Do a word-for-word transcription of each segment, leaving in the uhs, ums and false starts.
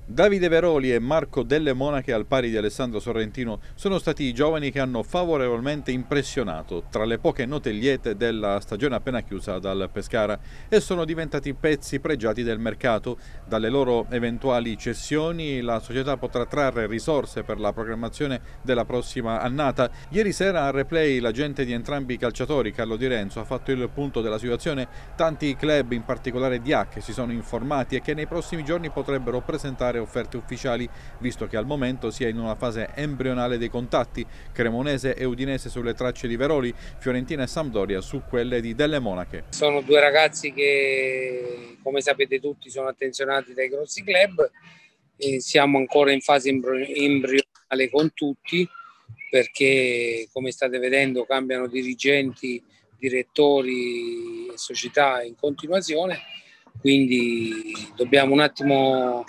Davide Veroli e Marco Delle Monache, al pari di Alessandro Sorrentino, sono stati i giovani che hanno favorevolmente impressionato tra le poche note liete della stagione appena chiusa dal Pescara e sono diventati pezzi pregiati del mercato. Dalle loro eventuali cessioni la società potrà trarre risorse per la programmazione della prossima annata. Ieri sera a Replay l'agente di entrambi i calciatori, Carlo Di Renzo, ha fatto il punto della situazione. Tanti club, in particolare D H, si sono informati e che nei prossimi giorni potrebbero presentare offerte ufficiali, visto che al momento si è in una fase embrionale dei contatti. Cremonese e Udinese sulle tracce di Veroli, Fiorentina e Sampdoria su quelle di Delle Monache. Sono due ragazzi che, come sapete tutti, sono attenzionati dai grossi club e siamo ancora in fase embrionale con tutti, perché come state vedendo cambiano dirigenti, direttori e società in continuazione, quindi dobbiamo un attimo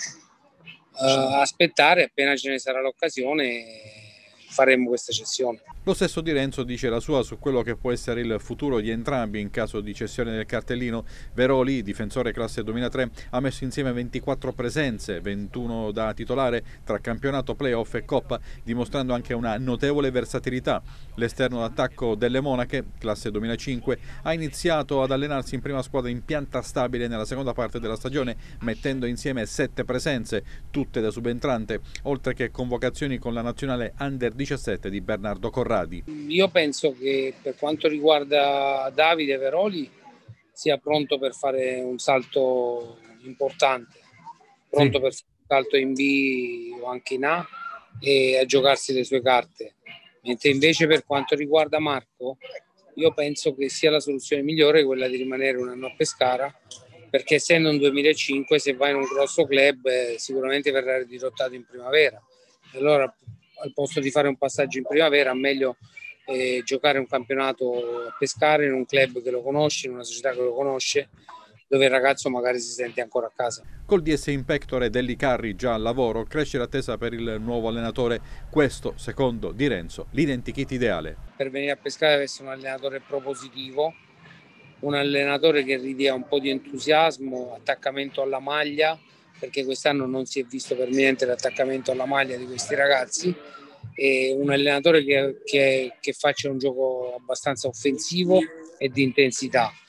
Uh, aspettare. Appena ce ne sarà l'occasione faremo questa cessione. Lo stesso Di Renzo dice la sua su quello che può essere il futuro di entrambi in caso di cessione del cartellino. Veroli, difensore classe duemilatré, ha messo insieme ventiquattro presenze, ventuno da titolare tra campionato, playoff e coppa, dimostrando anche una notevole versatilità. L'esterno d'attacco Delle Monache, classe duemilacinque, ha iniziato ad allenarsi in prima squadra in pianta stabile nella seconda parte della stagione, mettendo insieme sette presenze, tutte da subentrante, oltre che convocazioni con la nazionale under diciassette di Bernardo Corradi. Io penso che per quanto riguarda Davide Veroli sia pronto per fare un salto importante, pronto sì. per fare un salto in B o anche in A e a giocarsi le sue carte. Mentre invece per quanto riguarda Marco, io penso che sia la soluzione migliore quella di rimanere un anno a Pescara, perché essendo un duemilacinque, se vai in un grosso club eh, sicuramente verrà ridirottato in primavera. E allora al posto di fare un passaggio in primavera è meglio eh, giocare un campionato a Pescara in un club che lo conosce, in una società che lo conosce, dove il ragazzo magari si sente ancora a casa. Col D S in pectore Delli Carri già al lavoro, cresce l'attesa per il nuovo allenatore. Questo, secondo Di Renzo, l'identikit ideale. Per venire a Pescara deve essere un allenatore propositivo, un allenatore che ridia un po' di entusiasmo, attaccamento alla maglia, perché quest'anno non si è visto per niente l'attaccamento alla maglia di questi ragazzi, e un allenatore che, che, che faccia un gioco abbastanza offensivo e di intensità.